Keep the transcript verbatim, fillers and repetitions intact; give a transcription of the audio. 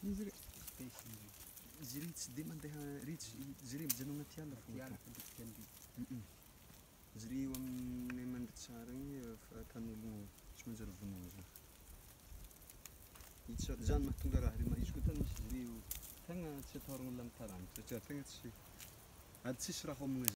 Izy re Space izy re tsy de mandeha rivotra, izy re mijanona anaty ala anaty ala fanditika ny rivotra. izy re eo amin'ny mandry tsara igny atan'ologno tsy manjary vonoina zany. Izy tsy- zany mahatonga raha re ma- izy koa tany misy izy re tegna tsy atahorana amy taranaka satria tegna tsy, sady tsisy raha homagna.